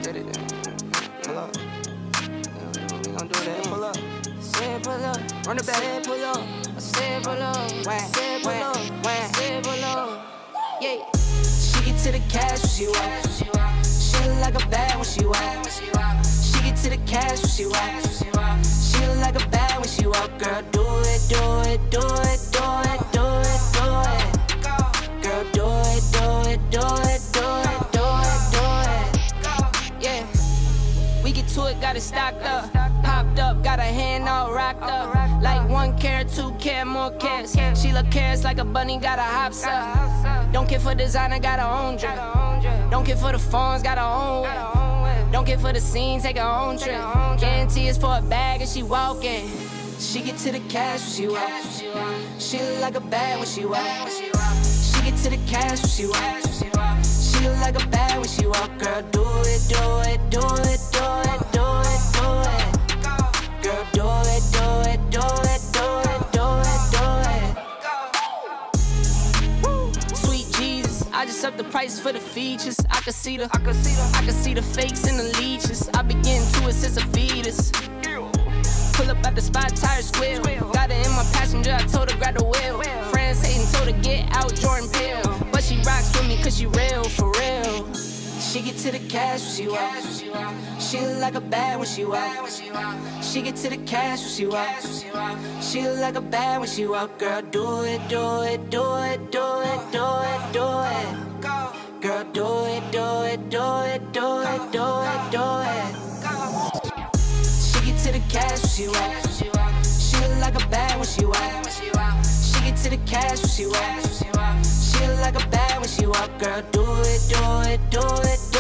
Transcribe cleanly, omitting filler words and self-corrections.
Get it then. Pull up. We gon' do that. Pull up. Say pull up. Run it back. Say pull up. Say pull up. Say pull up. Say pull up. Yeah. She get to the cash when she walk. She look like a bad when she walk. She get to the cash when she walk. She look like a bad when she walk. Girl, do it, do it, do it, do it, do it, do it. Girl, do it, do it, do it, do it, do it, do it. Yeah. We get to it, got it stocked up. Popped up, got her hand all rocked up. Like 1 carat, 2 carat, more carats. She look carrots like a bunny, got her hops up. Don't care for designer, got her own drip. Don't care for the phones, got her own whip. Don't care for the scene, take her own trip. Guarantee it's for a bag and she walking. She get to the cash when she walk. She look like a bag when she walk. She get to the cash when she walk. She look like a bag when she walk. Girl, do it, do it, do it, do it, do it, do it. Girl, do it, do it, do it, do it, do it, do it. Sweet Jesus, I just up the price for the features. I can see the fakes and the leeches. I been getting to it since a fetus. Pull up at the spot, tires squeal. Got her in my passenger, I told her grab the wheel. Friends hating, told her get out, Jordan Peele. But she rocks with me cause she real, for real. She get to the cash when she walk. She look like a bad when she walk. She get to the cash when she walk. She look like a bad when she walk. Girl, do it, do it, do it, do it, do it, do it. Girl, do it, do it, do it, do it, do it, do it. She get to the cash when she walk. She look like a bad when she walk. She get to the cash when she walk. She look like a bad when she walk. Girl, do it, do it, do it.